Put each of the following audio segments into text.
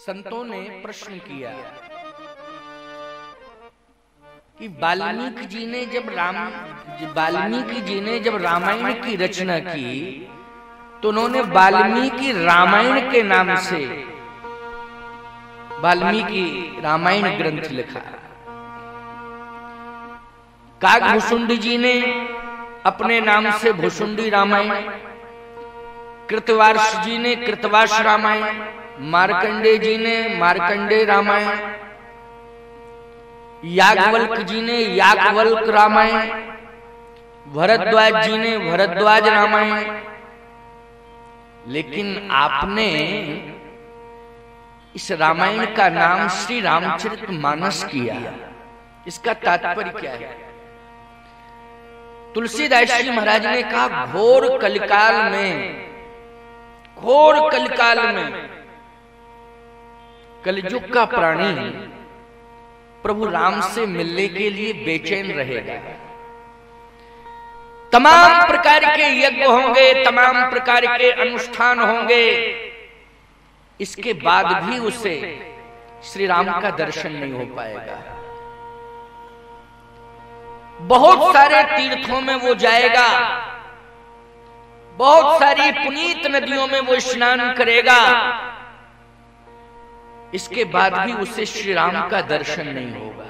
संतों ने प्रश्न किया कि वाल्मीकि जी ने जब रामायण की रचना की तो उन्होंने वाल्मीकि रामायण के नाम से वाल्मीकि रामायण ग्रंथ लिखा। काकभूषुंडी जी ने अपने नाम से भूषुंडी रामायण, कृतवार्ष जी ने कृतवार्ष रामायण, मार्कंडे जी ने मार्कंडे रामायण, याज्ञवल्क जी ने याज्ञवल्क रामायण, भरद्वाज जी ने भरद्वाज रामायण। लेकिन आपने इस रामायण का नाम श्री रामचरितमानस किया। इसका तात्पर्य क्या है? तुलसीदास जी महाराज ने कहा घोर कलिकाल में कलयुग का प्राणी प्रभु राम से मिलने के लिए बेचैन रहेगा। तमाम प्रकार के यज्ञ होंगे, तमाम प्रकार के अनुष्ठान होंगे, इसके बाद भी उसे श्री राम का दर्शन नहीं हो पाएगा। बहुत सारे तीर्थों में वो जाएगा, बहुत सारी पुनीत नदियों में वो स्नान करेगा, इसके बाद भी उसे श्री राम का दर्शन नहीं होगा।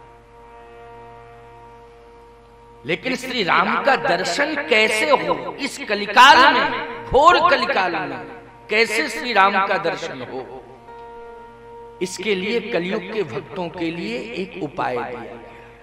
लेकिन श्री राम का दर्शन कैसे हो? इस कलिकाल में, घोर कलिकाल में कैसे श्री राम का दर्शन हो? इसके लिए कलयुग के भक्तों के लिए एक उपाय दिया,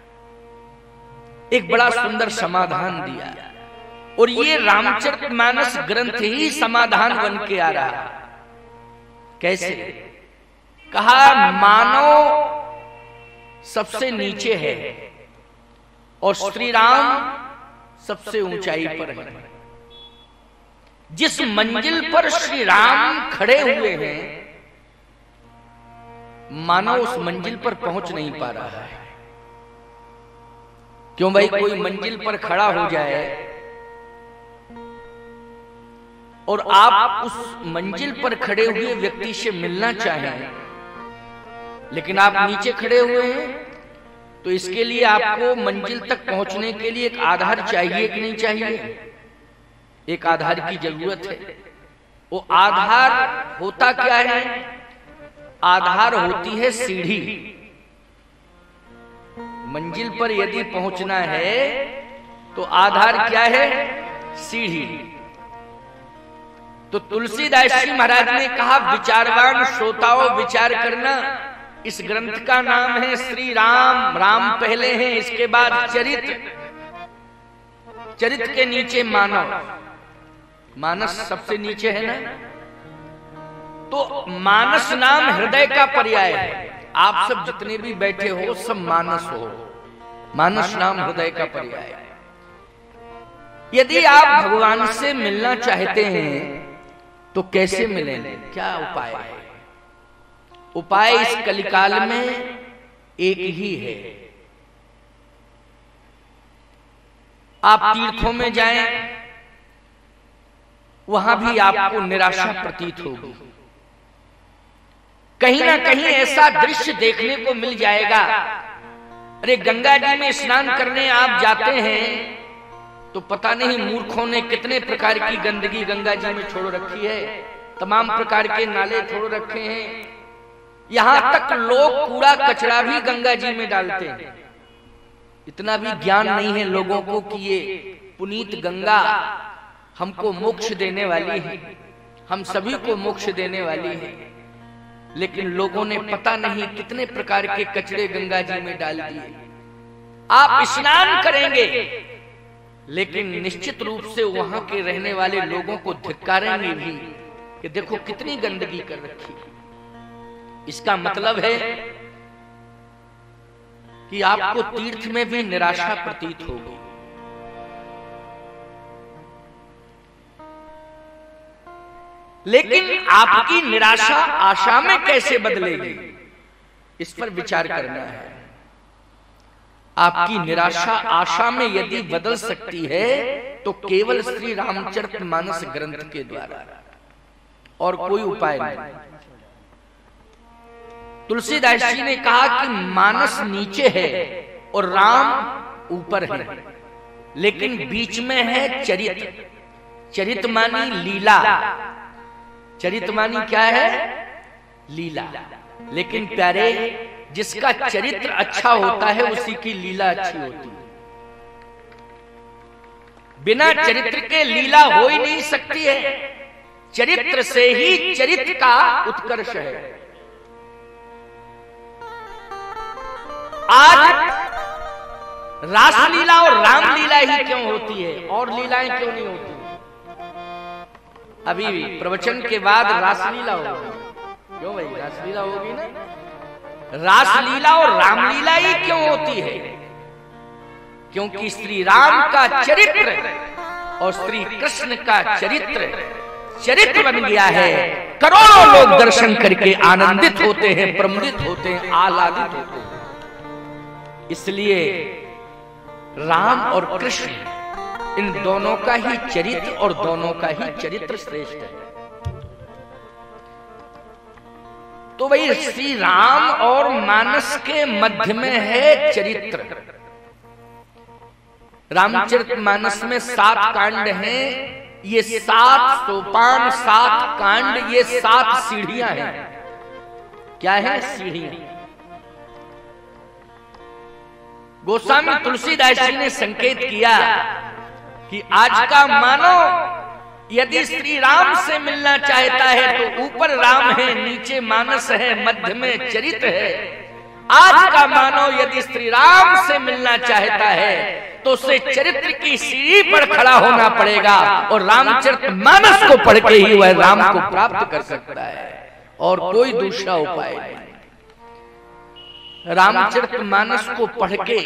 एक बड़ा सुंदर समाधान दिया। और ये रामचरितमानस ग्रंथ ही समाधान बन के आ रहा। कैसे? कहा मानव सबसे नीचे है और श्री राम सबसे ऊंचाई पर है। जिस मंजिल पर श्री राम खड़े हुए हैं, मानव उस मंजिल पर पहुंच नहीं पा रहा है। क्यों भाई? कोई मंजिल पर खड़ा हो जाए और आप उस मंजिल पर खड़े हुए व्यक्ति से मिलना चाहें, लेकिन आप नीचे खड़े हुए हैं, तो इसके लिए आपको मंजिल तक पहुंचने के लिए एक आधार चाहिए कि नहीं चाहिए? एक आधार की जरूरत है। वो आधार होता क्या है? आधार होती है सीढ़ी। मंजिल पर यदि पहुंचना है तो आधार क्या है? सीढ़ी। तो तुलसीदास जी महाराज ने कहा विचारवान श्रोताओं विचार करना, इस ग्रंथ का नाम है श्री राम। राम पहले हैं, इसके बाद चरित, चरित के नीचे मानव, मानस सबसे नीचे है ना। तो मानस नाम हृदय का पर्याय है। आप सब जितने भी बैठे हो सब मानस हो। मानस नाम हृदय का पर्याय है। यदि आप भगवान से मिलना चाहते हैं तो कैसे मिलेंगे? क्या उपाय है? उपाय इस कलिकाल में एक ही है। आप तीर्थों में जाएं, वहां भी आपको निराशा प्रतीत होगी। कहीं ना कहीं ऐसा दृश्य देखने को मिल जाएगा। अरे गंगा जी में स्नान करने आप जाते हैं तो पता नहीं मूर्खों ने कितने प्रकार की गंदगी गंगा जी में छोड़ रखी है। तमाम प्रकार के नाले छोड़ रखे हैं। यहां तक लोग कूड़ा कचरा भी गंगा जी में डालते हैं। इतना भी ज्ञान नहीं है लोगों को कि ये पुनीत गंगा हमको मोक्ष देने वाली है, हम सभी को मोक्ष देने वाली है। लेकिन लोगों ने पता नहीं कितने प्रकार के कचरे गंगा जी में डाल दिए। आप स्नान करेंगे लेकिन निश्चित रूप से वहां के रहने वाले लोगों को धिक्कारेंगे भी कि देखो कितनी गंदगी कर रखी है। इसका मतलब है कि आपको तीर्थ में भी निराशा प्रतीत होगी। लेकिन आपकी निराशा आशा में कैसे बदलेगी, इस पर विचार करना है। आपकी निराशा आशा में यदि बदल सकती है तो केवल श्री रामचरितमानस ग्रंथ के द्वारा, और कोई उपाय नहीं। तुलसीदास जी ने कहा कि मानस नीचे है और राम ऊपर है, लेकिन बीच में है चरित्र। चरित मानी लीला। चरित मानी क्या है? लीला। लेकिन प्यारे, जिसका चरित्र अच्छा होता है उसी की लीला अच्छी होती है। बिना चरित्र के लीला हो ही नहीं सकती है। चरित्र से ही चरित्र का उत्कर्ष है। आज रासलीला और रामलीला ही क्यों होती है, और लीलाएं क्यों नहीं होती? अभी प्रवचन के बाद रासलीला होगी। क्यों भाई? रासलीला होगी ना। रासलीला और रामलीला ही क्यों होती है? क्योंकि श्री राम का चरित्र और श्री कृष्ण का चरित्र बन गया है। करोड़ों लोग दर्शन करके आनंदित होते हैं, प्रमुदित होते हैं, आह्लादित होते हैं। इसलिए राम और कृष्ण, इन दोनों का ही चरित्र और दोनों का ही चरित्र श्रेष्ठ है। तो भाई श्री राम और मानस के मध्य में है चरित्र। रामचरितमानस में 7 कांड हैं। ये 7 सोपान, 7 कांड, ये 7 सीढ़ियां हैं। क्या है? सीढ़ियां। गोस्वामी तुलसीदास जी ने संकेत किया कि आज का मानव यदि श्री राम से मिलना चाहता है तो ऊपर राम है, नीचे मानस है, मध्य में चरित्र है। आज का मानव यदि श्री राम से मिलना चाहता है तो उसे चरित्र की सीढ़ी पर खड़ा होना पड़ेगा और रामचरितमानस को पढ़ के ही वह राम को प्राप्त कर सकता है, और कोई दूसरा उपाय नहीं। रामचरितमानस को पढ़ के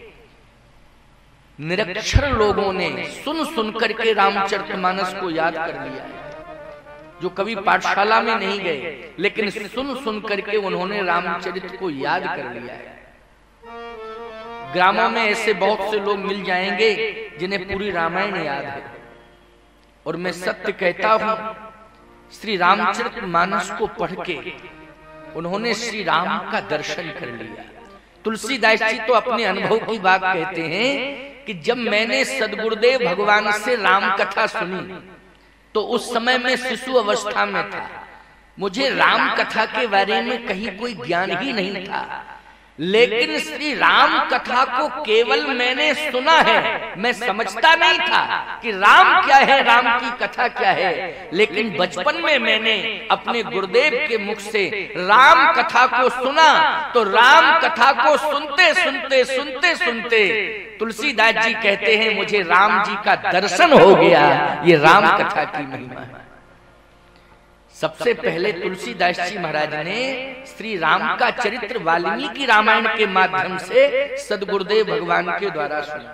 निरक्षर लोगों ने सुन सुन करके रामचरितमानस को याद कर लिया है। जो कभी पाठशाला में नहीं गए, लेकिन सुन सुन करके उन्होंने रामचरित को याद कर लिया है। ग्रामों में ऐसे बहुत से लोग मिल जाएंगे जिन्हें पूरी रामायण याद है। और मैं सत्य कहता हूं, श्री रामचरितमानस को पढ़ के उन्होंने श्री राम का दर्शन कर लिया। तुलसीदास जी तो अपने अनुभव की बात कहते हैं कि जब मैंने सदगुरुदेव भगवान से राम कथा सुनी तो उस समय मैं शिशु अवस्था में था। मुझे राम कथा के बारे में कहीं कोई ज्ञान ही नहीं था, लेकिन श्री राम कथा को केवल मैंने सुना है। मैं समझता नहीं था कि राम क्या है, राम की कथा क्या है। लेकिन बचपन में मैंने अपने गुरुदेव के मुख से राम कथा को सुना, तो राम कथा को सुनते सुनते सुनते सुनते तुलसीदास जी कहते हैं मुझे राम जी का दर्शन हो गया। ये राम कथा की महिमा है। सबसे पहले तुलसीदास जी महाराज ने श्री राम का चरित्र वाल्मीकि रामायण के माध्यम से सदगुरुदेव भगवान के द्वारा सुना।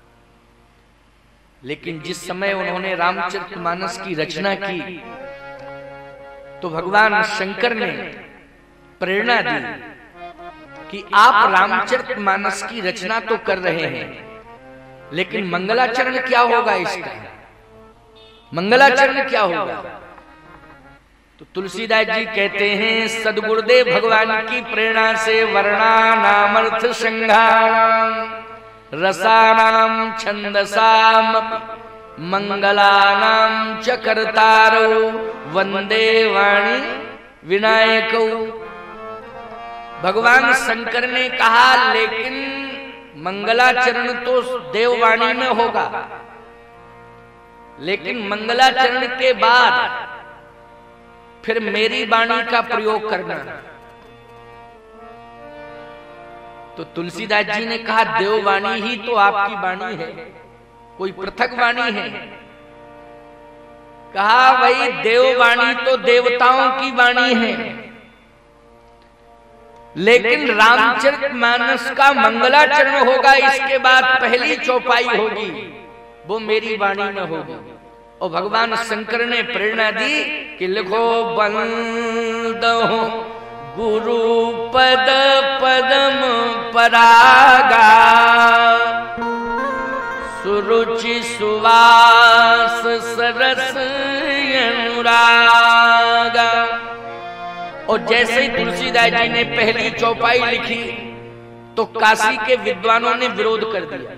लेकिन जिस समय उन्होंने रामचरितमानस की रचना की तो भगवान शंकर ने प्रेरणा दी कि आप रामचरितमानस की रचना तो कर रहे हैं, लेकिन मंगलाचरण क्या होगा इसका? मंगलाचरण क्या होगा? तो तुलसीदास जी कहते हैं सदगुरुदेव भगवान की प्रेरणा से वर्णानामर्थ संघानाम रसानाम छंदसाम मंगलानाम च कर्तारो वंदे वाणी विनायको। भगवान शंकर ने कहा लेकिन मंगलाचरण तो देववाणी में होगा, लेकिन मंगलाचरण के बाद फिर मेरी वाणी का प्रयोग करना। तो तुलसीदास जी ने कहा देववाणी ही तो आपकी वाणी है, कोई पृथक वाणी है? कहा भाई देववाणी तो देवताओं की वाणी है, लेकिन रामचरितमानस का मंगलाचरण होगा, इसके बाद पहली चौपाई होगी, वो मेरी वाणी में होगी। और भगवान शंकर ने प्रेरणा दी कि लिखो बंदो गुरु पद पदम परागा सुरुचि सुवास सरस अनुरागा। और जैसे ही तुलसीदास जी ने पहली चौपाई लिखी तो काशी के विद्वानों ने विरोध कर दिया।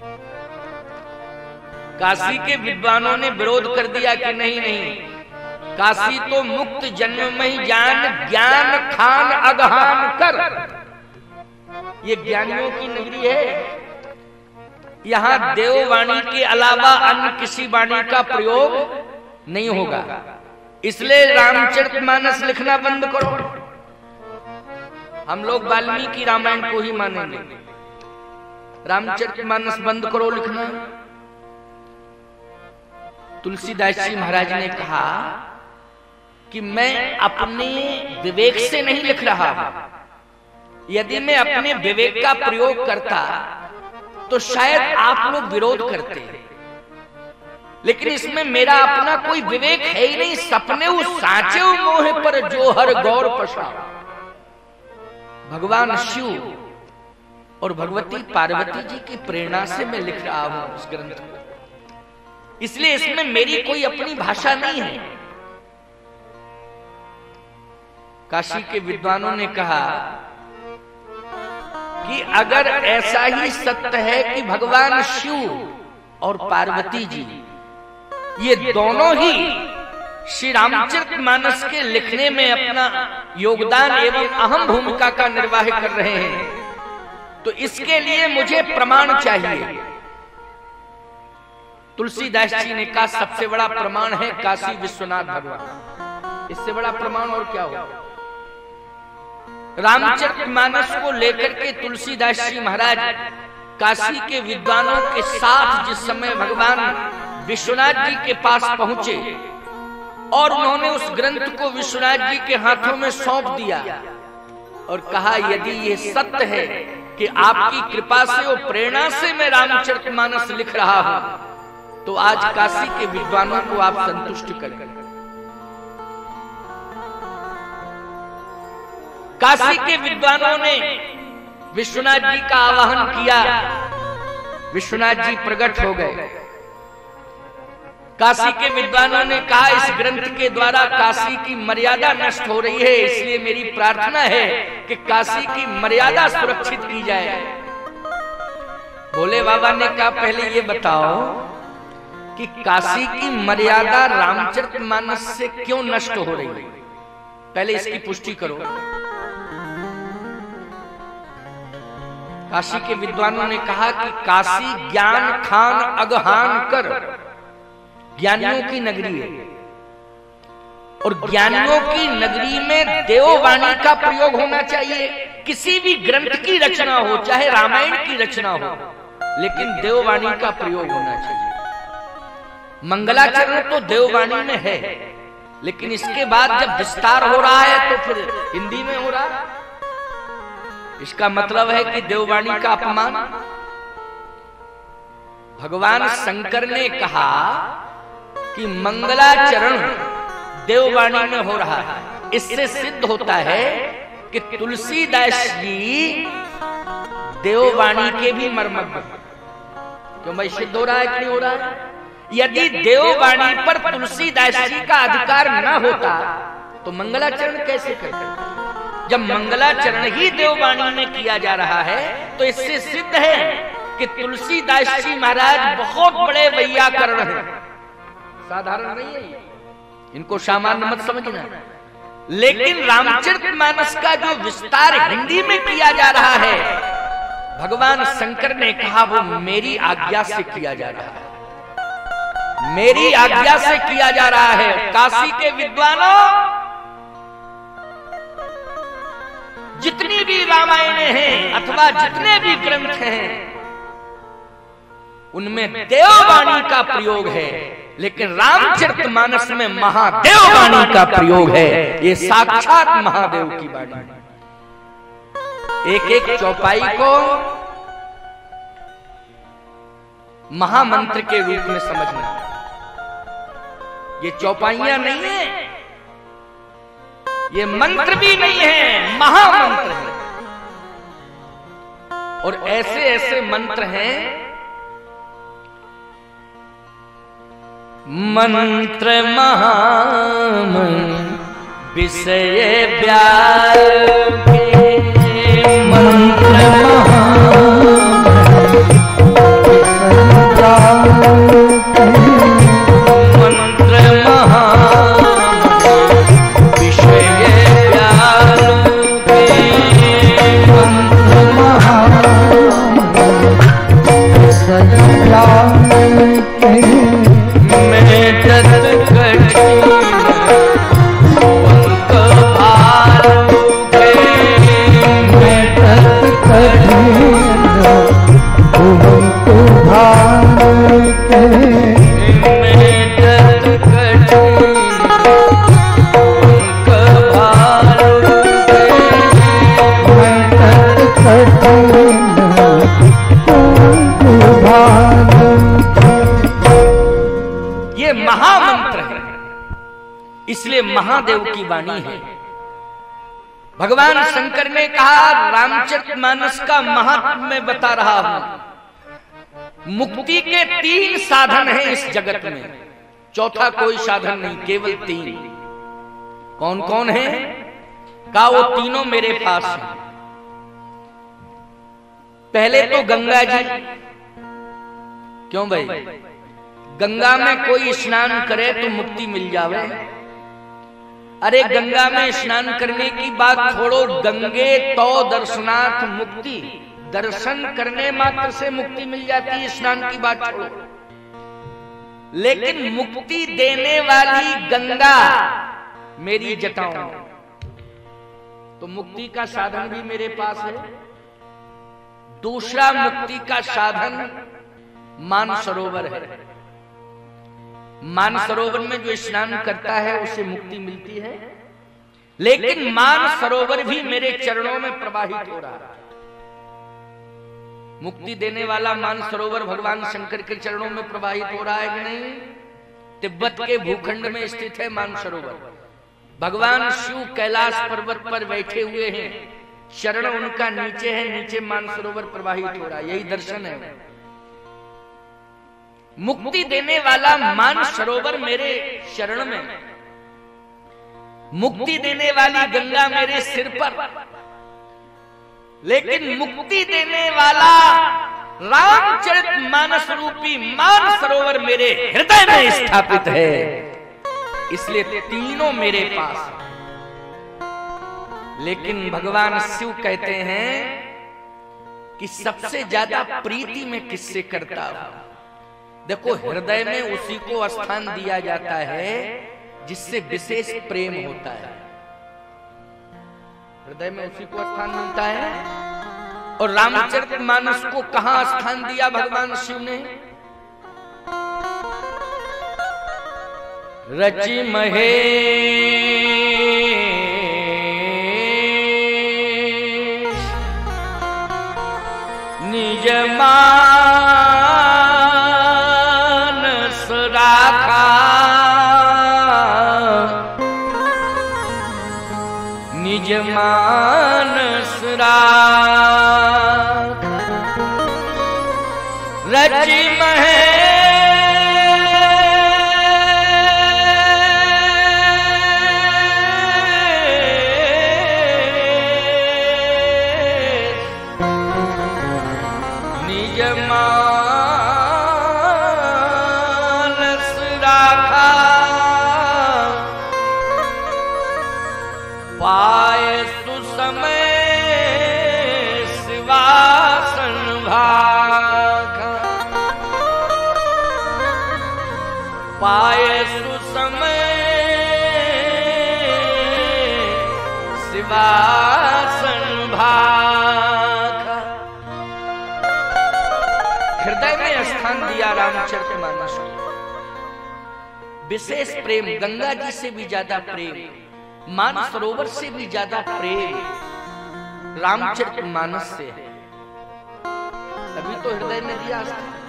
काशी के विद्वानों ने विरोध कर दिया कि नहीं नहीं, काशी तो मुक्त जन्ममय ज्ञान ज्ञान खान अगहान कर, ये ज्ञानियों की नगरी है। यहां देववाणी के अलावा अन्य किसी वाणी का प्रयोग नहीं होगा, इसलिए रामचरितमानस लिखना बंद करो। हम लोग वाल्मीकि रामायण को ही मानेंगे, रामचरितमानस बंद करो लिखना। तुलसीदास जी महाराज ने कहा कि मैं अपने विवेक से नहीं लिख रहा हूं। यदि मैं अपने विवेक का प्रयोग करता तो शायद आप लोग विरोध करते, लेकिन इसमें मेरा अपना कोई विवेक है ही नहीं। सपने उस साचे मोह पर जो हर गौर पशा, भगवान शिव और भगवती पार्वती जी की प्रेरणा से मैं लिख रहा हूं इस ग्रंथ को, इसलिए इसमें मेरी कोई अपनी भाषा नहीं है। काशी के विद्वानों ने कहा कि अगर ऐसा ही सत्य है कि भगवान शिव और पार्वती जी ये दोनों ही श्री रामचरितमानस के लिखने में अपना योगदान एवं अहम भूमिका का निर्वाह कर रहे हैं, तो इसके लिए मुझे प्रमाण चाहिए। तुलसीदास जी ने कहा सबसे बड़ा प्रमाण है काशी विश्वनाथ भगवान, इससे बड़ा प्रमाण और क्या होगा। रामचरितमानस को लेकर के तुलसीदास जी महाराज काशी के विद्वानों के साथ जिस समय भगवान विश्वनाथ जी के पास पहुंचे और उन्होंने उस ग्रंथ को विश्वनाथ जी के हाथों में सौंप दिया और कहा यदि ये सत्य है कि आपकी कृपा से और प्रेरणा से मैं रामचरितमानस लिख रहा हूं, तो आज काशी के विद्वानों को आप संतुष्ट करें। काशी के विद्वानों ने विश्वनाथ जी का आवाहन किया, विश्वनाथ जी प्रकट हो गए। काशी के विद्वानों ने कहा इस ग्रंथ के द्वारा काशी की मर्यादा नष्ट हो रही है, इसलिए मेरी प्रार्थना है कि काशी की मर्यादा सुरक्षित की जाए। भोले बाबा ने कहा पहले ये बताओ कि काशी की मर्यादा रामचरितमानस से क्यों नष्ट हो रही है, पहले इसकी पुष्टि करो। काशी के विद्वानों ने कहा कि काशी ज्ञान खान अगहान कर, ज्ञानियों की नगरी है और ज्ञानियों की नगरी में देववाणी का प्रयोग होना चाहिए। किसी भी ग्रंथ की रचना हो, चाहे रामायण की रचना हो, लेकिन देववाणी का प्रयोग होना चाहिए। मंगलाचरण तो देववाणी में है, लेकिन इसके बाद जब विस्तार हो रहा है तो फिर हिंदी में हो रहा है। इसका मतलब है कि देववाणी का अपमान। भगवान शंकर ने कहा कि मंगलाचरण देववाणी में हो रहा है, इससे सिद्ध होता है कि तुलसीदास जी देववाणी के भी मर्मज्ञ। क्यों भाई, सिद्ध हो रहा है कि नहीं हो रहा है? यदि देववाणी पर तुलसीदास जी का अधिकार न होता तो मंगलाचरण कैसे करते? जब मंगलाचरण ही देववाणी में किया जा रहा है तो इससे सिद्ध है कि तुलसीदास जी महाराज बहुत बड़े वैयाकरण हैं, साधारण नहीं है, इनको सामान्य मत समझना। लेकिन रामचरितमानस का जो विस्तार हिंदी में किया जा रहा है, भगवान शंकर ने कहा वो मेरी आज्ञा से किया जा रहा है, मेरी आज्ञा से किया जा रहा है। काशी के विद्वानों, जितनी भी रामायणें हैं अथवा जितने भी ग्रंथ हैं उनमें देववाणी का प्रयोग है, लेकिन रामचरितमानस में महादेववाणी का प्रयोग है। ये साक्षात महादेव की वाणी। एक एक चौपाई को महामंत्र के रूप में समझना। ये चौपाइयां नहीं है, ये मंत्र भी नहीं है, महामंत्र है। और ऐसे ऐसे मंत्र हैं, मंत्र महामंत्र विषय प्यार के मंत्र मंत्र विषय प्यार के इसलिए महादेव की वाणी है। भगवान शंकर ने कहा रामचरितमानस का महात्म्य मैं बता रहा हूं। मुक्ति के 3 साधन हैं इस जगत में, चौथा कोई साधन नहीं, केवल 3। कौन कौन है? कहा वो तीनों मेरे पास हैं। पहले तो गंगा जी। क्यों भाई? गंगा में कोई स्नान करे तो मुक्ति मिल जावे। अरे गंगा में स्नान करने की बात छोड़ो, गंगे तो दर्शनार्थ मुक्ति, दर्शन करने मात्र से मुक्ति मिल जाती है, स्नान की बात छोड़ो। लेकिन मुक्ति देने वाली गंगा मेरी जटाओं, तो मुक्ति का साधन भी मेरे पास है। दूसरा मुक्ति का साधन मानसरोवर है। मानसरोवर में जो स्नान करता है उसे मुक्ति मिलती है, लेकिन मानसरोवर भी मेरे चरणों में प्रवाहित हो रहा है। मुक्ति देने वाला मानसरोवर भगवान शंकर के चरणों में प्रवाहित हो रहा है कि नहीं? तिब्बत के भूखंड में स्थित है मानसरोवर। भगवान शिव कैलाश पर्वत पर बैठे हुए हैं, चरण उनका नीचे है, नीचे मानसरोवर प्रवाहित हो रहा है। यही दर्शन है। मुक्ति देने वाला मानसरोवर मेरे शरण में, मुक्ति देने वाली गंगा मेरे सिर पर, लेकिन मुक्ति देने वाला रामचरितमानस रूपी मानसरोवर मेरे हृदय में स्थापित है। इसलिए तीनों मेरे पास। लेकिन भगवान शिव कहते हैं कि सबसे ज्यादा प्रीति में किससे करता हूं? देखो, हृदय में उसी को स्थान दिया जाता है जिससे विशेष प्रेम होता है। हृदय में उसी को स्थान मिलता है। और रामचरितमानस को कहां स्थान दिया भगवान शिव ने? रचि महे निज निज मानस राख रचि महे निज मानस राखा पाए सुसमय शिवासन भागा, पाए सुसमय शिवासन भागा। हृदय में स्थान दिया रामचरितमानस को। विशेष प्रेम, गंगा जी से भी ज्यादा प्रेम, मानसरोवर से भी ज्यादा प्रेम रामचरितमानस से है। तभी तो हृदय में दिया।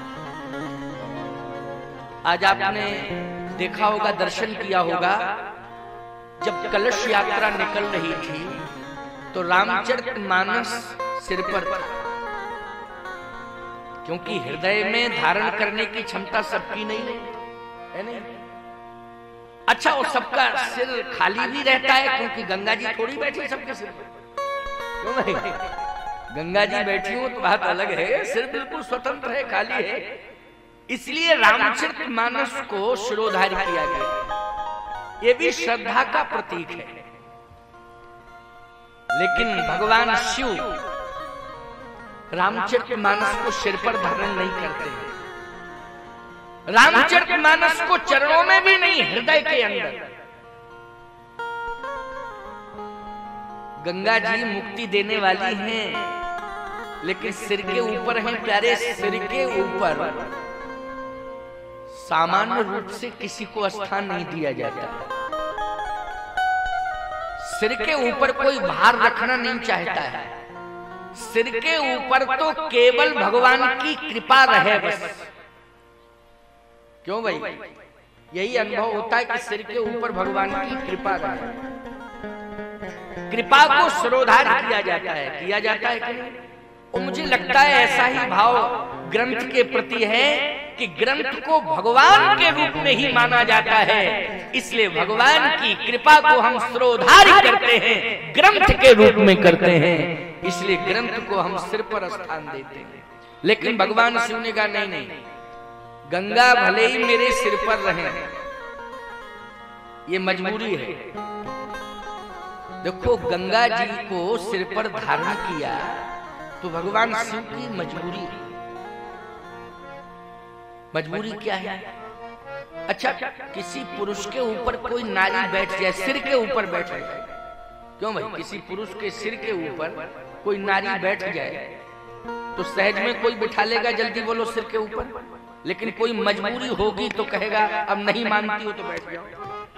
आज आपने देखा होगा, दर्शन किया होगा, जब कलश यात्रा निकल रही थी तो रामचरितमानस सिर पर था, क्योंकि हृदय में धारण करने की क्षमता सबकी नहीं है नहीं। अच्छा, और सबका सिर खाली भी रहता है, क्योंकि गंगा जी थोड़ी बैठी सबके सिर पर, क्यों भाई? गंगा जी बैठी हो तो बात अलग है, सिर बिल्कुल स्वतंत्र है, खाली है। इसलिए रामचरितमानस को शिरोधार्य किया गया, ये भी श्रद्धा का प्रतीक है। लेकिन भगवान शिव रामचरितमानस को सिर पर धारण नहीं करते हैं, रामचरितमानस को चरणों में भी नहीं, हृदय के अंदर। गंगा जी मुक्ति देने वाली हैं, लेकिन सिर के ऊपर हैं प्यारे, सिर के ऊपर सामान्य रूप से किसी को स्थान नहीं दिया जाता। सिर के ऊपर कोई भार रखना नहीं चाहता है, सिर के ऊपर तो केवल भगवान की कृपा रहे बस। क्यों भाई? यही अनुभव होता है कि सिर के ऊपर भगवान की कृपा रहे, कृपा को शिरोधार्य किया जाता है, किया जाता है कि नहीं? और मुझे लगता है ऐसा ही भाव ग्रंथ के प्रति है कि ग्रंथ को भगवान के रूप में ही माना जाता है, इसलिए भगवान की कृपा को हम शिरोधार्य करते हैं, ग्रंथ के रूप में करते हैं, इसलिए ग्रंथ को हम सिर पर स्थान देते हैं। लेकिन भगवान शिव ने कहा नहीं नहीं, गंगा भले ही मेरे सिर पर रहे, ये मजबूरी है। देखो, गंगा जी को सिर पर धारण किया तो भगवान शिव की मजबूरी है। मजबूरी क्या है? अच्छा, किसी पुरुष के ऊपर कोई नारी बैठ जाए, सिर के ऊपर बैठ जाए, क्यों भाई? किसी पुरुष के सिर के ऊपर कोई नारी बैठ जाए तो सहज में कोई बिठा लेगा, जल्दी बोलो, सिर के ऊपर। लेकिन कोई मजबूरी होगी तो कहेगा अब नहीं मानती हो तो बैठ जाओ।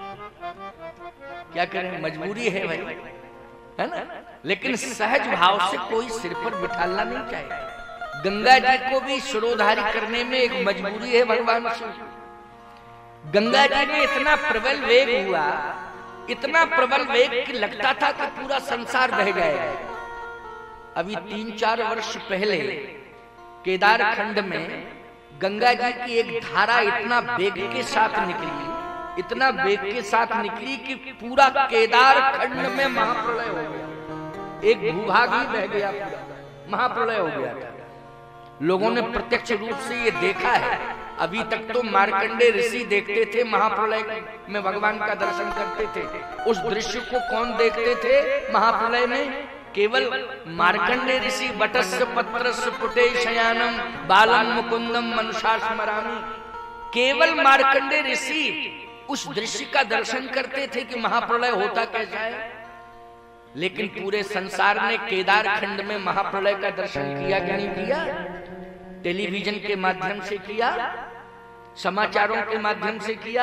क्या करें, मजबूरी है भाई, है ना? लेकिन सहज भाव से कोई सिर पर बिठाना नहीं चाहिए। गंगा जी को भी शिरोधार्य करने में एक मजबूरी है भगवान शिव। गंगा जी में इतना प्रबल वेग हुआ, इतना प्रबल वेग कि लगता था कि पूरा संसार बह जाएगा। अभी 3-4 वर्ष पहले केदार खंड में गंगा जी की एक धारा इतना वेग के साथ निकली, इतना वेग के साथ निकली कि पूरा केदार खंड में महाप्रलय हो गया, एक भूभाग ही बह गया, पूरा महाप्रलय हो गया था। लोगों ने प्रत्यक्ष रूप से ये देखा है। अभी तक तो मार्कंडेय ऋषि देखते थे, महाप्रलय में भगवान का दर्शन करते थे। उस दृश्य को कौन देखते थे महाप्रलय में? केवल मार्कंडेय ऋषि, वटस्य पत्रस्य पुटे शयानम बालम मुकुंदम मनुषा स्मरामि। केवल मार्कंडेय ऋषि उस दृश्य का दर्शन करते थे कि महाप्रलय होता कैसा है। लेकिन पूरे संसार ने केदार खंड में महाप्रलय का दर्शन किया कि नहीं किया? टेलीविजन के माध्यम से किया, समाचारों के माध्यम से किया।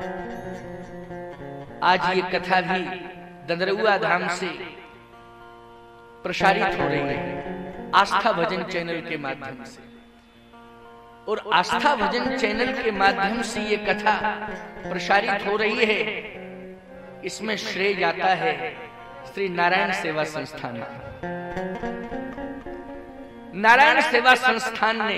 आज ये कथा भी दंदरुआ धाम से प्रसारित हो रही है आस्था भजन चैनल के माध्यम से, और आस्था भजन चैनल के माध्यम से ये कथा प्रसारित हो रही है। इसमें श्रेय जाता है श्री नारायण सेवा संस्थान। नारायण सेवा संस्थान ने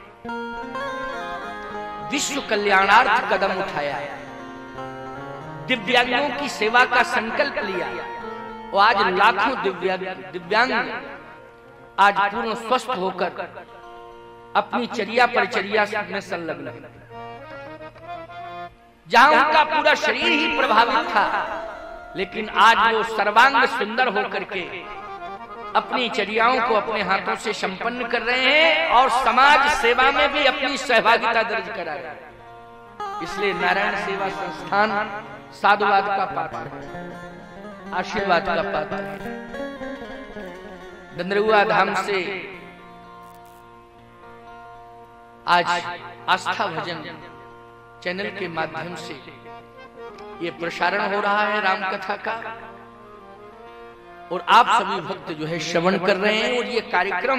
विश्व कल्याणार्थ कदम उठाया, दिव्यांगों की सेवा का संकल्प लिया, और आज लाखों दिव्यांग आज पूर्ण स्वस्थ होकर अपनी चर्या परिचर्या में संलग्न है। जहां उनका पूरा शरीर ही प्रभावित था, लेकिन आज वो सर्वांग सुंदर होकर के अपनी चर्याओं को अपने हाथों से संपन्न कर रहे हैं और समाज सेवा में भी अपनी सहभागिता दर्ज करा रहे हैं। इसलिए नारायण सेवा संस्थान साधुवाद का पात्र है, आशीर्वाद का पात्र है। दंदरुआ धाम से आज आस्था भजन चैनल के माध्यम से ये प्रसारण हो रहा है राम कथा का, और आप सभी भक्त जो है श्रवण कर रहे हैं। और ये कार्यक्रम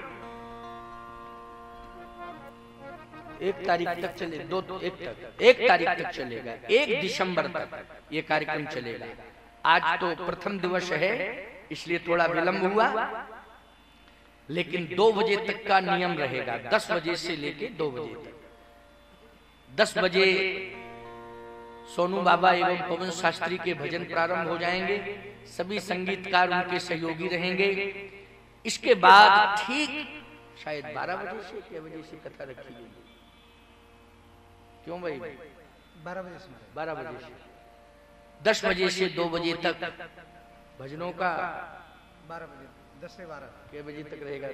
1 तारीख तक चले, 1 तारीख तक चलेगा, 1 दिसंबर तक ये कार्यक्रम चलेगा। आज तो प्रथम दिवस है, इसलिए थोड़ा विलंब हुआ, लेकिन 2 बजे तक का नियम रहेगा। 10 बजे से लेके 2 बजे तक। 10 बजे सोनू बाबा एवं पवन शास्त्री के भजन प्रारंभ हो जाएंगे। सभी संगीतकार उनके सहयोगी रहेंगे। इसके बाद ठीक शायद 12 बजे से क्या बजे से कथा रखी गई? क्यों भाई? 12 बजे से 10 बजे से 2 बजे तक भजनों का 12 बजे 10 से 12 क्या बजे तक रहेगा?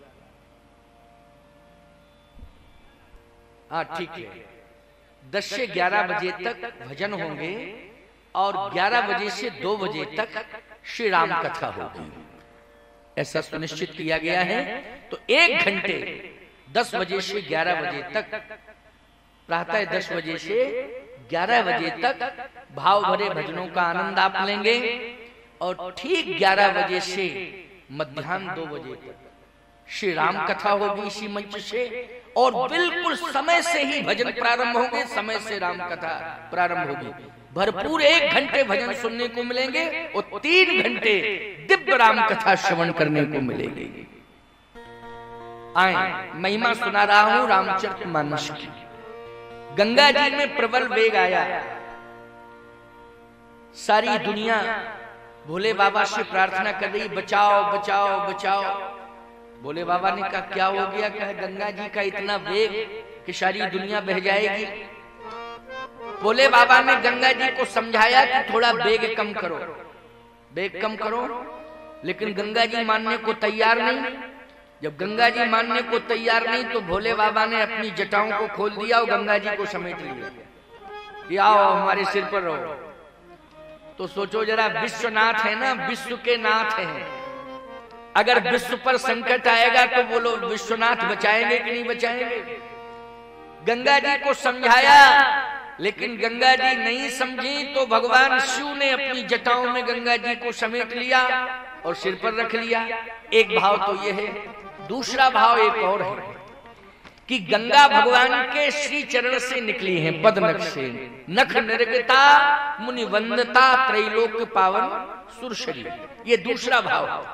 हाँ ठीक है, 10 से 11 बजे तक भजन होंगे और 11 बजे से 2 बजे तक श्री राम कथा होगी, ऐसा सुनिश्चित किया गया है। तो 1 घंटे 10 बजे से 11 बजे तक, प्रातः 10 बजे से 11 बजे तक भाव भरे भजनों का आनंद आप लेंगे और ठीक 11 बजे से मध्याह्न 2 बजे तक श्री राम कथा होगी इसी मंच से और बिल्कुल समय से ही भजन प्रारंभ होंगे, समय से राम कथा प्रारंभ होगी। भरपूर 1 घंटे भजन सुनने को मिलेंगे और 3 घंटे दिव्य राम कथा श्रवण करने को मिलेगी। आए महिमा सुना रहा हूं रामचरितमानस की। गंगा जी में प्रबल वेग आया, सारी दुनिया भोले बाबा से प्रार्थना कर रही, बचाओ बचाओ बचाओ। भोले बाबा ने कहा क्या हो गया? कहा गंगा जी का इतना वेग कि सारी दुनिया बह जाएगी। भोले बाबा ने गंगा जी को समझाया कि थोड़ा वेग कम करो, वेग कम करो, लेकिन गंगा जी मानने को तैयार नहीं। जब गंगा जी मानने को तैयार नहीं तो भोले बाबा ने अपनी जटाओं को खोल दिया और गंगा जी को समेट लिया कि आओ हमारे सिर पर रहो। तो सोचो जरा, विश्वनाथ है ना, विश्व के नाथ हैं, अगर विश्व पर संकट आएगा तो वो लोग विश्वनाथ बचाएंगे कि नहीं बचाएंगे? गंगा जी को समझाया लेकिन गंगा जी नहीं समझी तो भगवान शिव ने अपनी जटाओं में गंगा जी को समेट लिया और सिर पर रख लिया। एक भाव तो ये है। दूसरा भाव एक और है कि गंगा भगवान के श्री चरण से निकली है, पदनख से। नख निर्गता मुनि वंदता त्रैलोक पावन सुरशरी, ये दूसरा भाव है।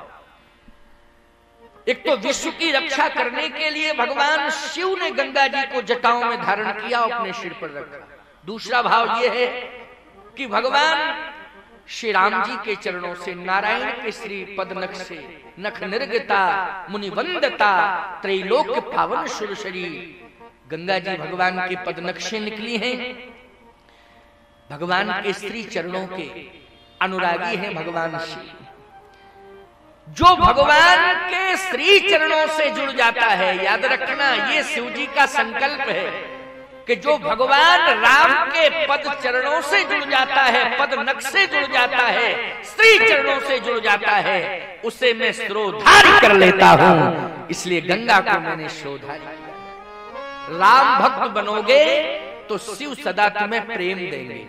एक तो विश्व की रक्षा करने के लिए भगवान शिव ने गंगा जी को जटाओं में धारण किया और अपने सिर पर रखा। दूसरा भाव यह है कि भगवान श्री राम जी के चरणों से, नारायण के श्री पदनख से, नख निर्गता मुनि वंदता त्रैलोक पावन सुरशरी, गंगा जी भगवान के पदनख से निकली हैं। भगवान के श्री चरणों के अनुरागी हैं भगवान शिव। जो भगवान के श्री चरणों से जुड़ जाता है, याद रखना ये शिव जी का संकल्प है कि जो भगवान राम के पद चरणों से जुड़ जाता है, पद नख से जुड़ जाता है, श्री चरणों से जुड़ जाता है, उसे मैं श्रोधारी कर लेता हूं। इसलिए गंगा को मैंने श्रोधारी किया। राम भक्त बनोगे तो शिव सदा तुम्हें प्रेम देंगे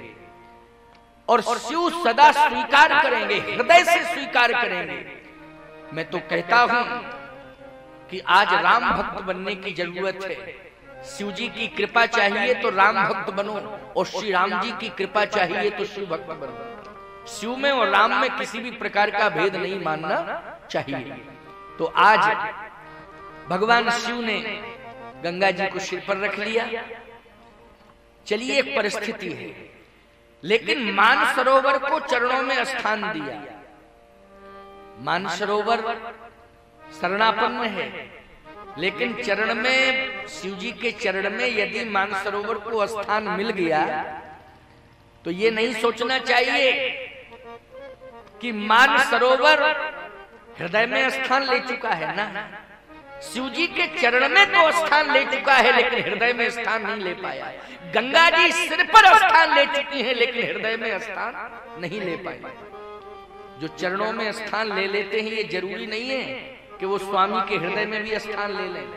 और शिव सदा स्वीकार करेंगे, हृदय से स्वीकार करेंगे। मैं तो कहता हूं कि आज राम भक्त बनने की जरूरत है। शिव जी की कृपा चाहिए तो राम भक्त बनो और श्री राम जी की कृपा चाहिए तो शिव भक्त बनो। शिव में और राम में किसी भी प्रकार का भेद नहीं मानना चाहिए। तो आज भगवान शिव ने गंगा जी को सिर पर रख लिया। चलिए एक परिस्थिति है, लेकिन मानसरोवर को चरणों में स्थान दिया। मानसरोवर शरणापन्न है, लेकिन चरण में, शिव जी के चरण में यदि मानसरोवर को स्थान मिल गया तो ये नहीं सोचना चाहिए कि मानसरोवर हृदय में स्थान ले चुका है ना। शिव जी के चरण में तो स्थान ले चुका है लेकिन हृदय में स्थान नहीं ले पाया। गंगा जी सिर पर स्थान ले चुकी हैं लेकिन हृदय में स्थान नहीं ले पाई। जो चरणों में स्थान ले लेते हैं ये जरूरी नहीं है कि वो स्वामी के हृदय में भी स्थान ले लें।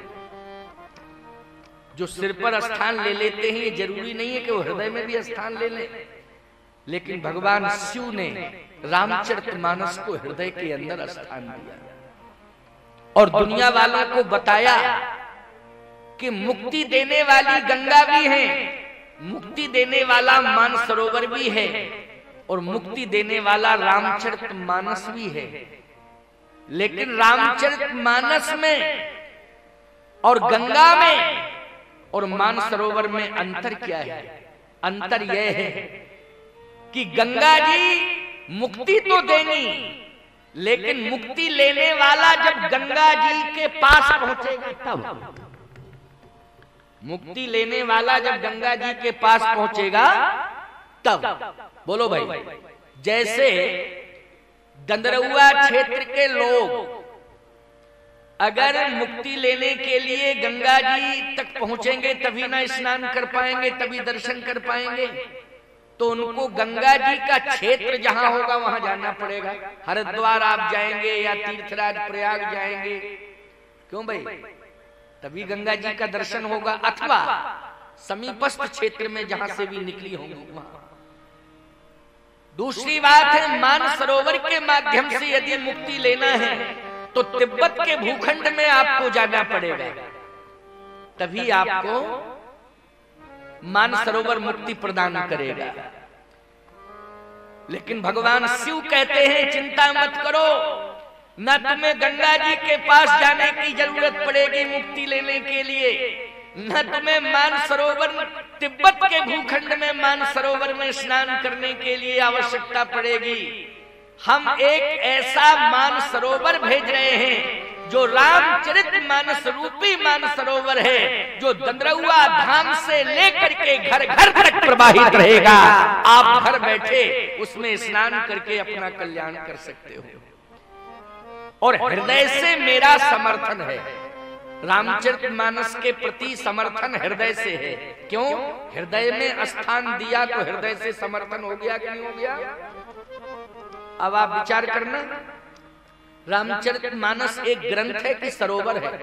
जो सिर पर स्थान ले लेते हैं ये जरूरी नहीं है कि वो हृदय में भी स्थान ले लें। लेकिन भगवान शिव ने रामचरितमानस को हृदय के अंदर स्थान दिया और दुनिया वालों को बताया कि मुक्ति देने वाली गंगा भी है, मुक्ति देने वाला मानसरोवर भी है और मुक्ति देने वाला रामचरितमानस भी है। लेकिन रामचरितमानस में और गंगा में और मानसरोवर में अंतर क्या है? अंतर यह है कि गंगा जी मुक्ति तो देंगी, लेकिन मुक्ति लेने वाला जब गंगा जी के पास पहुंचेगा तब, मुक्ति लेने वाला जब गंगा जी के पास पहुंचेगा तब। बोलो भाई, जैसे दंदरौआ क्षेत्र के लोग अगर मुक्ति लेने के लिए गंगा जी तक पहुंचेंगे तभी ना स्नान कर पाएंगे, तभी दर्शन कर पाएंगे, तो उनको गंगा जी का क्षेत्र जहां होगा वहां जाना पड़ेगा। हरिद्वार आप जाएंगे या तीर्थराज प्रयाग जाएंगे, क्यों भाई, तभी गंगा जी का दर्शन होगा, अथवा समीपस्थ क्षेत्र में जहां से भी निकली होंगी वहां। दूसरी बात है, मानसरोवर के माध्यम से यदि मुक्ति लेना है तो तिब्बत के भूखंड में आपको जाना पड़ेगा, तभी आपको मानसरोवर मुक्ति प्रदान करेगा। लेकिन भगवान शिव कहते हैं चिंता मत करो, न तुम्हें गंगा जी के पास जाने की जरूरत पड़ेगी मुक्ति लेने के लिए, न तुम्हें मानसरोवर तिब्बत के भूखंड में मानसरोवर में स्नान करने के लिए आवश्यकता पड़ेगी। हम एक ऐसा मानसरोवर भेज रहे हैं जो रामचरित मानस रूपी मानसरोवर है, जो दंदरौआ धाम से लेकर के घर घर तक प्रवाहित रहेगा। आप घर बैठे उसमें स्नान करके अपना कल्याण कर सकते हो। और हृदय से मेरा समर्थन है, रामचरित मानस के प्रति समर्थन हृदय से है। क्यों? हृदय में स्थान दिया तो हृदय से समर्थन हो गया कि नहीं हो गया? अब आप विचार करना, रामचरित मानस एक ग्रंथ है कि सरोवर है?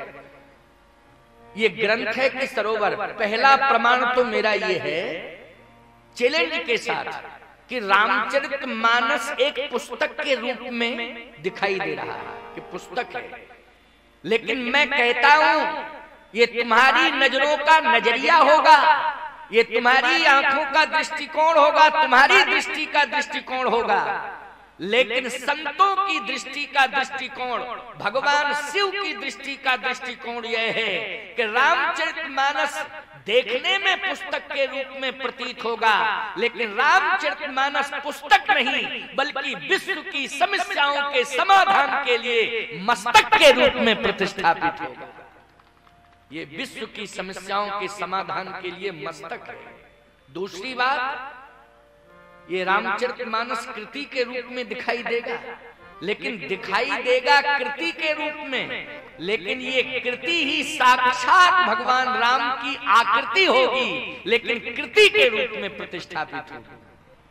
ये ग्रंथ है कि सरोवर? पहला प्रमाण तो मेरा ये है चैलेंज के साथ कि रामचरित मानस एक पुस्तक के रूप में दिखाई दे रहा है कि पुस्तक है, लेकिन मैं कहता हूं ये तुम्हारी नजरों का नजरिया होगा, ये तुम्हारी आंखों का दृष्टिकोण होगा, तुम्हारी दृष्टि का दृष्टिकोण होगा, लेकिन संतों की दृष्टि का दृष्टिकोण, भगवान शिव की दृष्टि का दृष्टिकोण यह है कि रामचरितमानस देखने में पुस्तक के रूप में प्रतीत होगा, लेकिन रामचरितमानस पुस्तक नहीं बल्कि विश्व की समस्याओं के समाधान के लिए मस्तक के रूप में प्रतिष्ठापित होगा। ये विश्व की समस्याओं के समाधान के लिए मस्तक है। दूसरी बात, ये रामचरितमानस कृति के रूप में दिखाई देगा, लेकिन दिखाई देगा कृति के रूप में, लेकिन ये कृति ही साक्षात भगवान राम की आकृति होगी, लेकिन कृति के रूप में प्रतिष्ठापित होगी।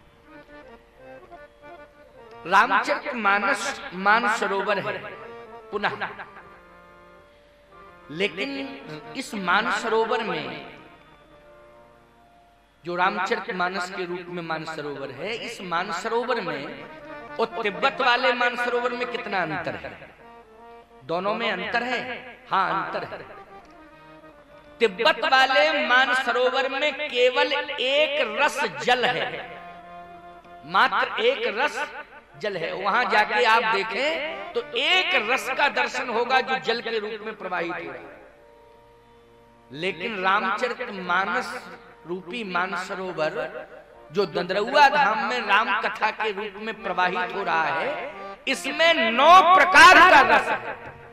रामचरितमानस मानसरोवर है पुनः, लेकिन इस मानसरोवर में जो रामचरितमानस के रूप में मानसरोवर है, इस मानसरोवर में और तिब्बत वाले मानसरोवर में कितना अंतर है? दोनों में अंतर है? हाँ अंतर है। तिब्बत वाले मानसरोवर में केवल एक रस जल है, मात्र एक रस जल है। वहां जाके आप देखें तो एक रस का दर्शन होगा जो जल के रूप में प्रवाहित होगा। लेकिन रामचरितमानस रूपी मानसरोवर जो दंदरौआ धाम में राम कथा के रूप में प्रवाहित हो रहा है, इसमें 9 प्रकार का रस है,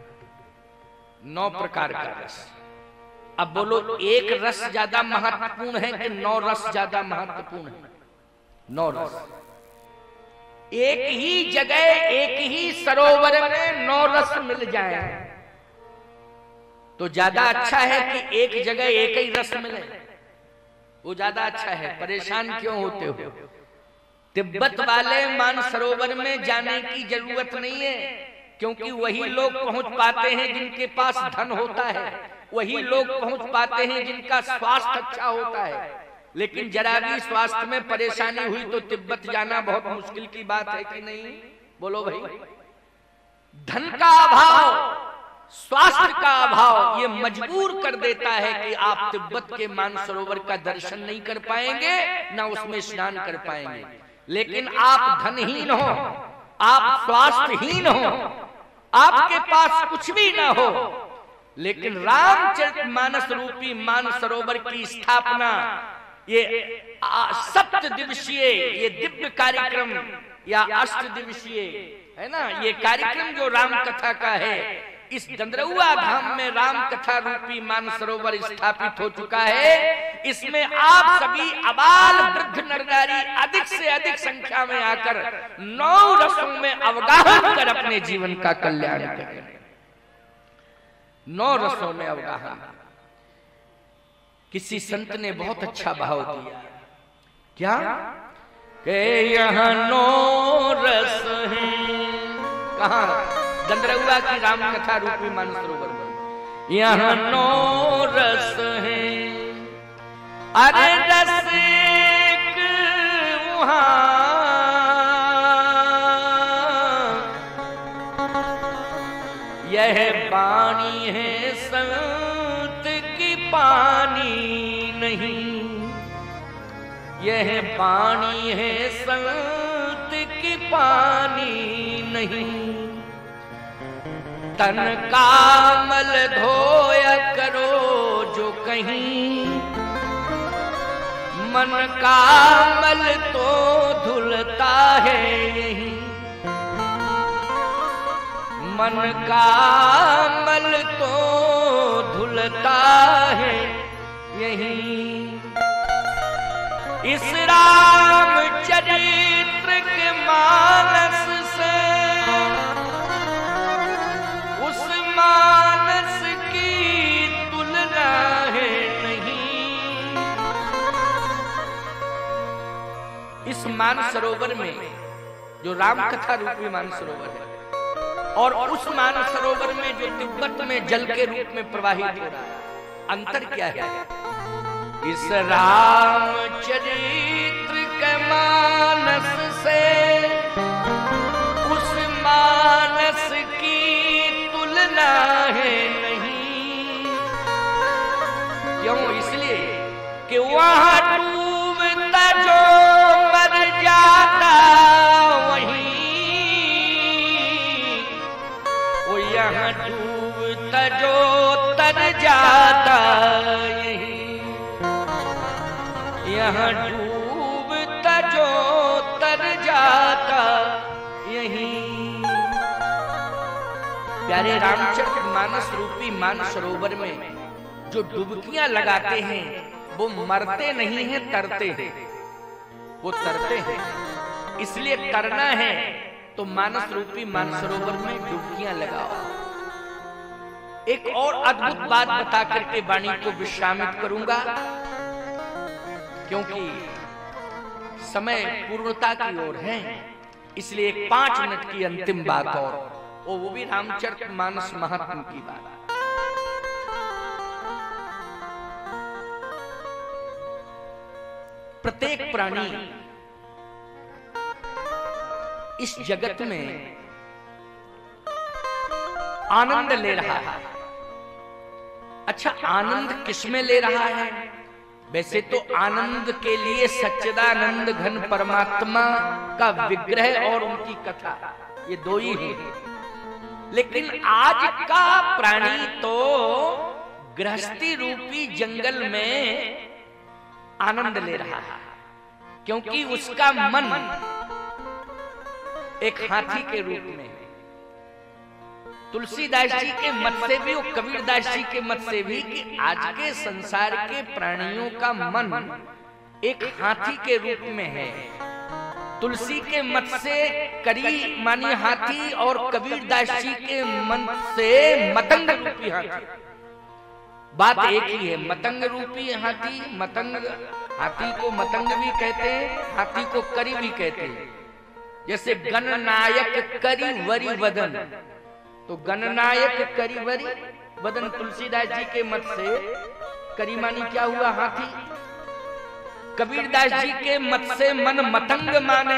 9 प्रकार का रस। अब बोलो एक रस ज्यादा महत्वपूर्ण है कि 9 रस ज्यादा महत्वपूर्ण है? 9 रस एक ही जगह एक ही सरोवर में 9 रस मिल जाए तो ज्यादा अच्छा है कि एक जगह एक ही रस मिले? वो ज्यादा अच्छा है। परेशान क्यों होते हो? तिब्बत वाले मानसरोवर में जाने की जरूरत नहीं है, क्योंकि वही लोग पहुंच पाते हैं जिनके पास धन होता है, वही लोग पहुंच पाते हैं जिनका स्वास्थ्य अच्छा होता है। लेकिन जरा भी स्वास्थ्य में परेशानी हुई तो तिब्बत जाना बहुत मुश्किल की बात है कि नहीं? बोलो भाई, धन का अभाव, स्वास्थ्य का अभाव ये मजबूर कर देता है कि आप तिब्बत के मानसरोवर का दर्शन नहीं कर पाएंगे, ना उसमें स्नान कर पाएंगे। लेकिन आप धनहीन हो, आप स्वास्थ्यहीन हो, आपके पास कुछ भी ना हो, लेकिन रामचरितमानस रूपी मानसरोवर की स्थापना ये 7 दिवसीय ये दिव्य कार्यक्रम या 8 दिवसीय है ना, ये कार्यक्रम जो राम कथा का है, इस दंदरौआ धाम में राम कथा रूपी मानसरोवर स्थापित हो चुका है। इसमें आप सभी अबाल वृद्ध नर नारी अधिक से अधिक संख्या में आकर 9 रसों में अवगाहन कर अपने जीवन का कल्याण करें। 9 रसों में अवगाहन। किसी संत ने बहुत अच्छा भाव दिया, क्या के यहाँ 9 रस हैं। कहाँ? दंदरौआ की राम कथा रूपी मानसरोवर में यहाँ 9 रस हैं। अरे रस एक वहाँ यह वाणी है संत की पानी नहीं, यह वाणी है संत की पानी नहीं। तन का मल धोया करो जो कहीं, मन का मल तो धुलता है यही, मन का मल तो धुलता है यही। इस राम चरित्र के मानस से उस मानस की तुलना है नहीं। इस मानसरोवर में जो राम कथा रूपी मानसरोवर है और उस मानसरोवर में जो तिब्बत में जल के रूप में प्रवाहित हो रहा है, अंतर क्या है? इस राम चरित्र के मानस से उस मानस की तुलना है नहीं। क्यों? इसलिए कि वहां डूबता जो मर जाता वहीं, वो यहाँ डूबता जो तर जाता यही, यहाँ डूबता जो तर जाता यही। प्यारे रामचरितमानस रूपी मानसरोवर में जो डुबकियां लगाते हैं वो मरते नहीं हैं, तरते हैं। वो तरते हैं, इसलिए तरना है तो मानस रूपी मानसरोवर में डुबकियां लगाओ। एक और अद्भुत बात बता करके वाणी को विश्रामित करूंगा, क्योंकि समय पूर्णता की ओर है, इसलिए 5 मिनट की अंतिम बात और वो भी रामचरितमानस महात्म की बात। प्रत्येक प्राणी इस जगत में आनंद ले रहा है। अच्छा, आनंद किसमें ले रहा है? वैसे तो आनंद के लिए सच्चिदानंद घन परमात्मा का विग्रह और उनकी कथा, ये 2 ही हैं। लेकिन आज का प्राणी तो गृहस्थी रूपी जंगल में आनंद ले रहा है, क्योंकि उसका मन एक हाथी के रूप में है। तुलसीदास जी के मत से भी और कबीरदास जी के मत से भी कि आज के संसार के प्राणियों का मन एक हाथी के रूप में है। तुलसी के मत से करी मानी हाथी और कबीरदास जी के मत से मतंग रूपी हाथी। बात एक ही है, मतंग रूपी हाथी। मतंग, हाथी को मतंग भी कहते हैं, हाथी को करी भी कहते हैं। जैसे गणनायक करी वरी वदन, तो गणनायक करी वरी वदन तुलसीदास जी के मत से करी मानी क्या हुआ? हाथी। कबीरदास जी के मत से मन मतंग माने।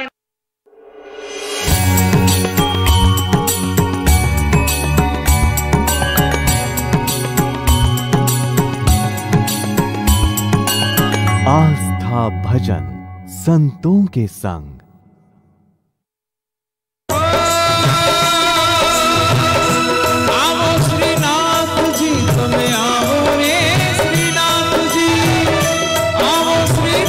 आस्था भजन संतों के संग। श्रीनाथ जी,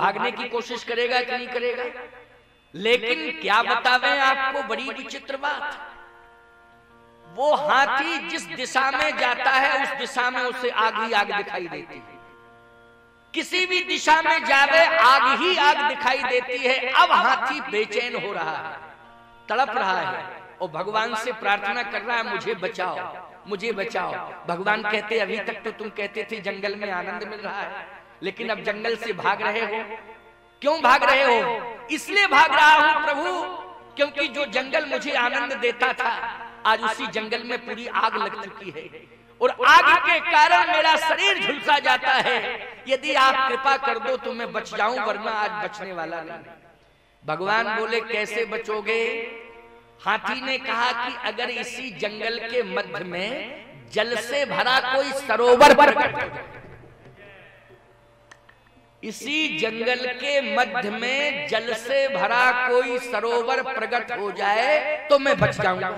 भागने की कोशिश करेगा कि नहीं करेगा? लेकिन क्या बतावें आपको बड़ी विचित्र बात, वो हाथी जिस दिशा में जाता है उस दिशा में उसे आग ही आग दिखाई देती है। किसी भी दिशा में जावे आग ही आग दिखाई देती है। अब हाथी बेचैन हो रहा है, तड़प रहा है और भगवान से प्रार्थना कर रहा है, मुझे बचाओ, मुझे बचाओ। भगवान कहते, अभी तक तो तुम कहते थे जंगल में आनंद मिल रहा है, लेकिन अब जंगल से भाग रहे हो। क्यों भाग रहे हो? इसलिए भाग रहा हूं प्रभु, क्योंकि जो जंगल मुझे आनंद देता था आज उसी जंगल में पूरी आग लग चुकी है और आग के कारण मेरा शरीर झुलसा जाता है। यदि आप कृपा कर दो तो मैं बच जाऊं, वरना आज बचने वाला नहीं। भगवान बोले, कैसे बचोगे? हाथी ने कहा कि अगर इसी जंगल के मध्य में जल से भरा कोई सरोवर प्रकट हो जाए, इसी जंगल के मध्य में जल से भरा कोई सरोवर प्रकट हो जाए तो मैं बच जाऊंगा।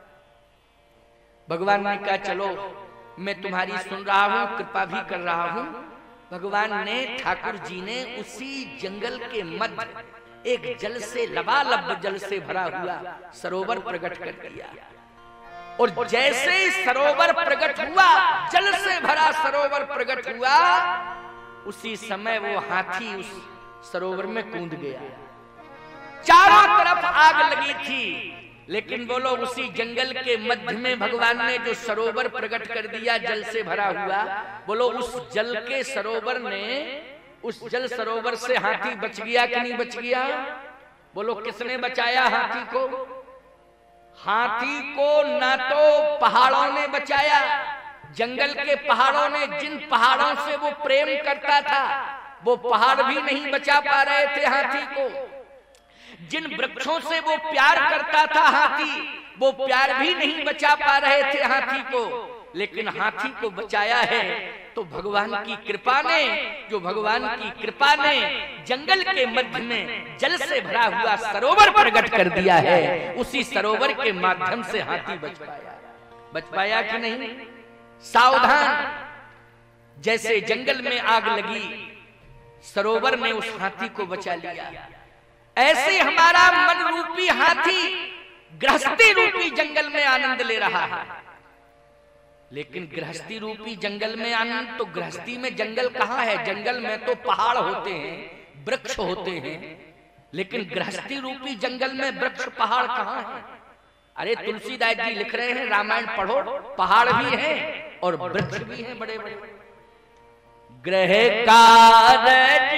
भगवान ने कहा, चलो मैं तुम्हारी सुन रहा हूं, कृपा भी कर रहा हूं। भगवान ने, ठाकुर जी ने उसी जंगल के मध्य एक जल से लबालब जल से भरा हुआ सरोवर प्रकट कर दिया और जैसे ही सरोवर प्रकट हुआ, जल से भरा सरोवर प्रकट हुआ, उसी समय वो हाथी उस सरोवर में कूद गया। चारों तरफ आग लगी थी, लेकिन बोलो उसी जंगल के मध्य में भगवान ने जो सरोवर प्रकट कर दिया जल से भरा हुआ, बोलो उस जल के सरोवर ने, उस जल सरोवर से हाथी बच गया कि नहीं बच गया? बोलो किसने बचाया हाथी को? हाथी को ना तो पहाड़ों ने बचाया, जंगल के पहाड़ों ने, जिन पहाड़ों से वो प्रेम करता था वो पहाड़ भी नहीं बचा पा रहे थे हाथी को। जिन वृक्षों से वो प्यार करता था हाथी, वो प्यार भी नहीं बचा पा रहे थे हाथी को। लेकिन हाथी को बचाया है तो भगवान की कृपा ने, जो भगवान की कृपा ने जंगल के मध्य में जल से भरा हुआ सरोवर प्रकट कर दिया है, उसी सरोवर के माध्यम से हाथी बच पाया। बच पाया कि नहीं? सावधान, जैसे जंगल में आग लगी, सरोवर ने उस हाथी को बचा लिया, ऐसे हमारा मन रूपी हाथी गृहस्थी रूपी जंगल में आनंद ले रहा है। लेकिन गृहस्थी रूपी जंगल में आनंद, तो गृहस्थी में जंगल कहाँ है? जंगल में तो पहाड़ होते हैं, वृक्ष होते हैं, लेकिन गृहस्थी रूपी जंगल में वृक्ष पहाड़ कहाँ है? अरे तुलसीदास जी लिख रहे हैं, रामायण पढ़ो, पहाड़ भी हैं और वृक्ष भी हैं बड़े बड़े। ग्रह कारज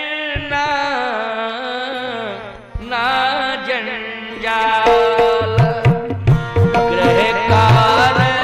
ना जंजाल, ग्रह कारज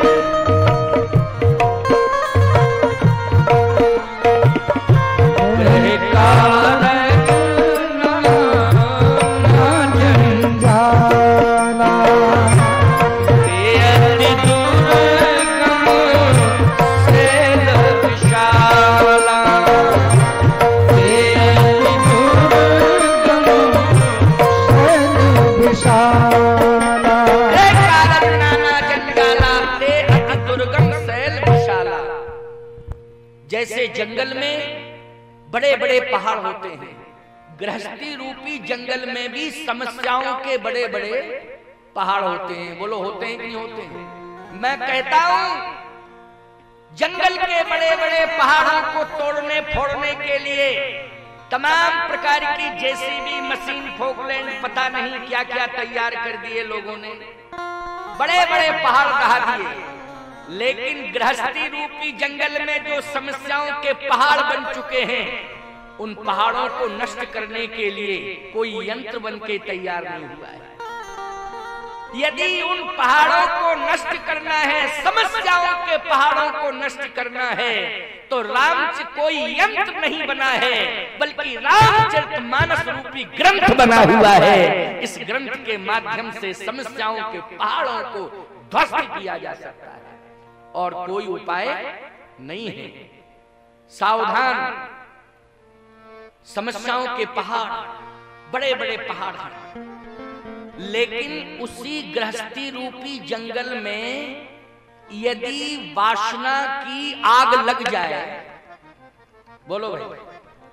जैसे जंगल में बड़े बड़े पहाड़ होते हैं, गृहस्थी रूपी जंगल में भी समस्याओं के बड़े बड़े पहाड़ होते हैं। बोलो होते हैं कि नहीं होते हैं? मैं कहता हूं जंगल के बड़े बड़े पहाड़ों को तोड़ने फोड़ने के लिए तमाम प्रकार की जेसीबी मशीन, फोकलैंड, पता नहीं क्या क्या तैयार कर दिए लोगों ने, बड़े बड़े पहाड़ ढहा दिए। लेकिन गृहस्थी रूपी जंगल में जो समस्याओं के पहाड़ बन चुके हैं, उन पहाड़ों को नष्ट करने के लिए कोई यंत्र बन के तैयार नहीं हुआ है। यदि उन पहाड़ों को नष्ट करना है, समस्याओं के पहाड़ों को नष्ट करना है, तो रामच कोई यंत्र नहीं बना है, बल्कि रामचरितमानस रूपी ग्रंथ बना हुआ है। इस ग्रंथ के माध्यम से समस्याओं के पहाड़ों को ध्वस्त किया जा सकता है और कोई उपाय नहीं है। सावधान, समस्याओं के पहाड़ बड़े बड़े पहाड़ हैं, लेकिन उसी गृहस्थी रूपी जंगल में यदि वासना की आग लग जाए, बोलो भाई,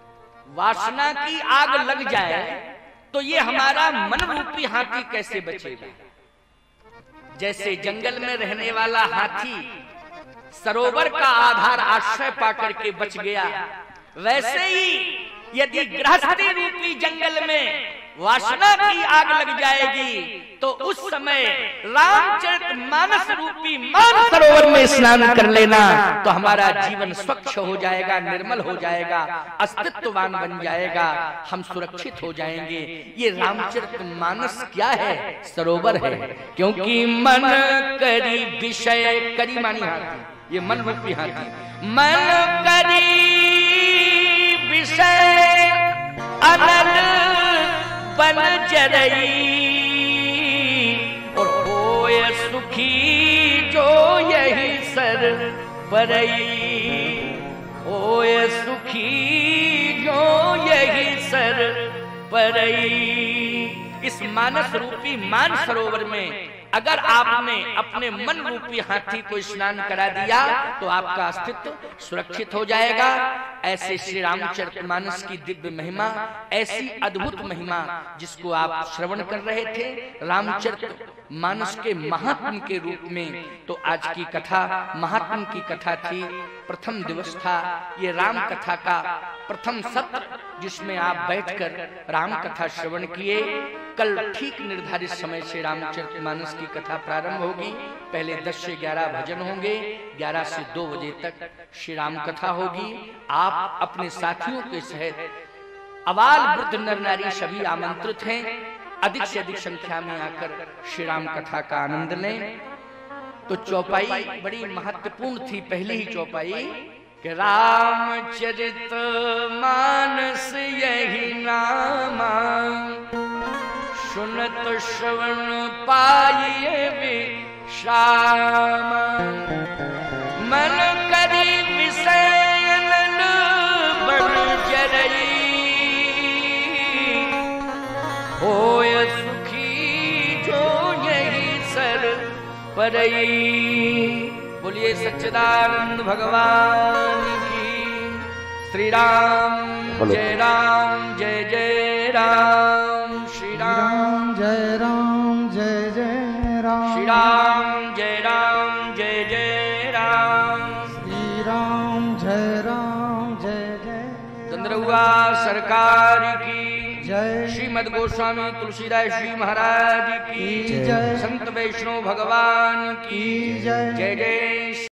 वासना की आग लग जाए तो ये हमारा मन रूपी हाथी कैसे बचेगा? जैसे जंगल में रहने वाला हाथी सरोवर का आधार आश्रय पाकर के बच गया, वैसे ही यदि गृहस्थी रूपी जंगल में वासना की आग लग जाएगी तो उस समय रामचरितमानस रूपी मान सरोवर में स्नान कर लेना तो हमारा जीवन स्वच्छ हो जाएगा, निर्मल हो जाएगा, अस्तित्ववान बन जाएगा, हम सुरक्षित हो जाएंगे। ये रामचरितमानस क्या है? सरोवर है। क्योंकि मन करी विषय, करी मानी हाथी, ये मन रूपी हाथी, मन करी विषय अनल बन जरई और होय सुखी जो यही सर परई, होय सुखी जो यही सर परई। इस मानस रूपी मान सरोवर में अगर आपने अपने मन रूपी हाथी को स्नान करा दिया तो आपका अस्तित्व सुरक्षित हो जाएगा। ऐसे श्री रामचरितमानस की दिव्य महिमा, ऐसी अद्भुत महिमा जिसको आप श्रवण कर रहे थे रामचरितमानस के महात्म के रूप में, तो आज की कथा महात्म की कथा थी। प्रथम दिवस था ये राम कथा का प्रथम सत्र जिसमें आप बैठकर राम कथा श्रवण किए। कल ठीक निर्धारित समय से रामचरितमानस की कथा प्रारंभ होगी। पहले 10 से 11 भजन होंगे, 11 से 2 बजे तक श्री राम कथा होगी। आप अपने साथियों के सहित अबाल वृद्ध नर नारी सभी आमंत्रित हैं। अधिक से अधिक संख्या में आकर श्री राम कथा का आनंद लें। तो चौपाई बड़ी महत्वपूर्ण थी, पहली ही चौपाई कि रामचरित मानस यही नामा, सुनत श्रवण पाइए विश्राम, मन करी विषय अनल बन जरई, होय सुखी जो यही सर परई। बोलिए सच्चिदानंद भगवान की। श्री राम जय राम जय जय राम, श्री राम जय राम जय जय राम, श्री राम जय राम जय जय राम, श्री राम जय राम जय जय। चंद्रहुआ सरकार की जय। श्रीमद गोस्वामी तुलसीदास जी महाराज की जय। संत वैष्णव भगवान की जय। जय जय।